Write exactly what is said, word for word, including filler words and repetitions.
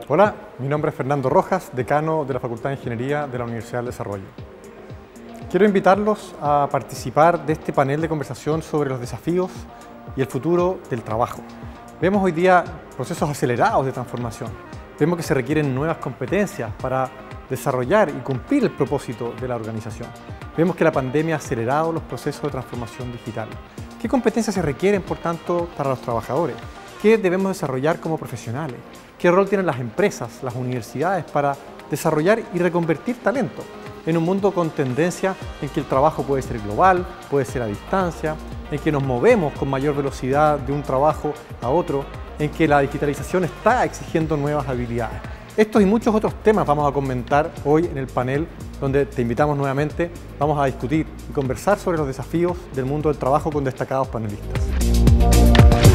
Hola, mi nombre es Fernando Rojas, decano de la Facultad de Ingeniería de la Universidad del Desarrollo. Quiero invitarlos a participar de este panel de conversación sobre los desafíos y el futuro del trabajo. Vemos hoy día procesos acelerados de transformación. Vemos que se requieren nuevas competencias para desarrollar y cumplir el propósito de la organización. Vemos que la pandemia ha acelerado los procesos de transformación digital. ¿Qué competencias se requieren, por tanto, para los trabajadores? ¿Qué debemos desarrollar como profesionales? ¿Qué rol tienen las empresas, las universidades para desarrollar y reconvertir talento en un mundo con tendencia en que el trabajo puede ser global, puede ser a distancia, en que nos movemos con mayor velocidad de un trabajo a otro, en que la digitalización está exigiendo nuevas habilidades? Estos y muchos otros temas vamos a comentar hoy en el panel, donde te invitamos nuevamente. Vamos a discutir y conversar sobre los desafíos del mundo del trabajo con destacados panelistas.